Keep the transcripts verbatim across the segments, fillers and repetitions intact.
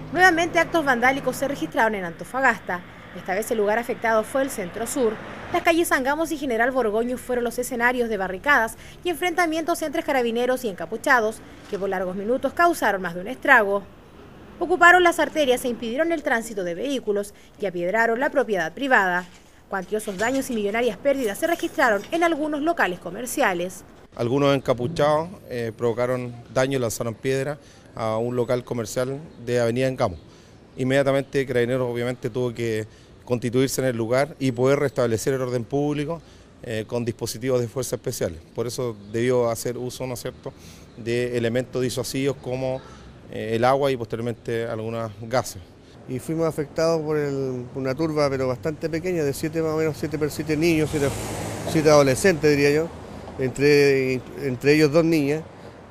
Nuevamente actos vandálicos se registraron en Antofagasta. Esta vez el lugar afectado fue el centro sur. Las calles Sangamos y General Borgoño fueron los escenarios de barricadas y enfrentamientos entre carabineros y encapuchados, que por largos minutos causaron más de un estrago. Ocuparon las arterias e impidieron el tránsito de vehículos y apiedraron la propiedad privada. Cuantiosos daños y millonarias pérdidas se registraron en algunos locales comerciales. Algunos encapuchados eh, provocaron daño y lanzaron piedras a un local comercial de Avenida Engamo. Inmediatamente Carabineros obviamente tuvo que constituirse en el lugar y poder restablecer el orden público eh, con dispositivos de fuerza especiales. Por eso debió hacer uso, ¿no es cierto?, de elementos disuasivos como eh, el agua y posteriormente algunos gases. Y fuimos afectados por, el, por una turba pero bastante pequeña, de siete más o menos, siete por siete niños, siete, siete adolescentes diría yo, entre, entre ellos dos niñas,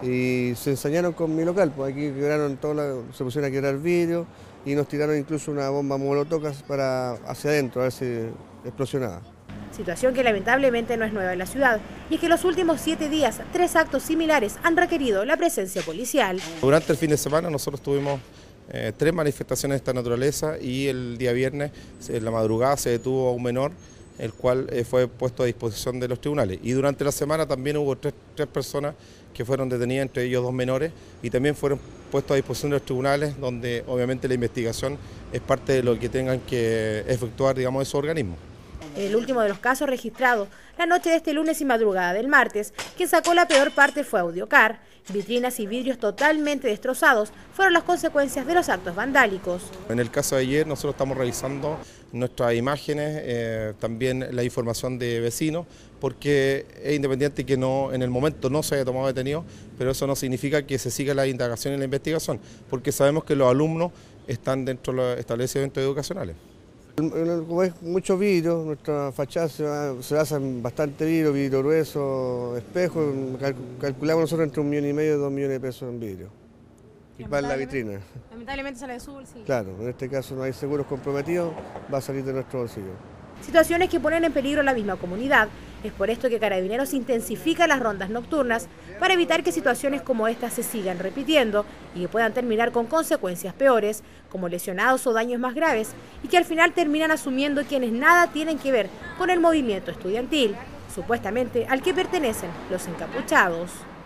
y se ensañaron con mi local, pues aquí quebraron toda la, se pusieron a quebrar vidrio y nos tiraron incluso una bomba molotov para hacia adentro, a ver si explosionaba. Situación que lamentablemente no es nueva en la ciudad, y es que en los últimos siete días, tres actos similares han requerido la presencia policial. Durante el fin de semana nosotros tuvimos eh, tres manifestaciones de esta naturaleza y el día viernes, en la madrugada, se detuvo a un menor, el cual eh, fue puesto a disposición de los tribunales. Y durante la semana también hubo tres, tres personas que fueron detenidas, entre ellos dos menores, y también fueron puestos a disposición de los tribunales, donde obviamente la investigación es parte de lo que tengan que efectuar, digamos, esos organismos. En el último de los casos registrados, la noche de este lunes y madrugada del martes, quien sacó la peor parte fue Audiocar. Vitrinas y vidrios totalmente destrozados fueron las consecuencias de los actos vandálicos. En el caso de ayer nosotros estamos revisando nuestras imágenes, eh, también la información de vecinos, porque es independiente que no, en el momento no se haya tomado detenido, pero eso no significa que se siga la indagación y la investigación, porque sabemos que los alumnos están dentro de los establecimientos educacionales. Como es mucho vidrio, nuestra fachada se, va, se basa en bastante vidrio, vidrio grueso, espejo, cal, calculamos nosotros entre un millón y medio y dos millones de pesos en vidrio. Y para la vitrina. Lamentablemente sale de su bolsillo. Claro, en este caso no hay seguros comprometidos, va a salir de nuestro bolsillo. Situaciones que ponen en peligro a la misma comunidad. Es por esto que Carabineros intensifica las rondas nocturnas para evitar que situaciones como estas se sigan repitiendo y que puedan terminar con consecuencias peores, como lesionados o daños más graves, y que al final terminan asumiendo quienes nada tienen que ver con el movimiento estudiantil, supuestamente al que pertenecen los encapuchados.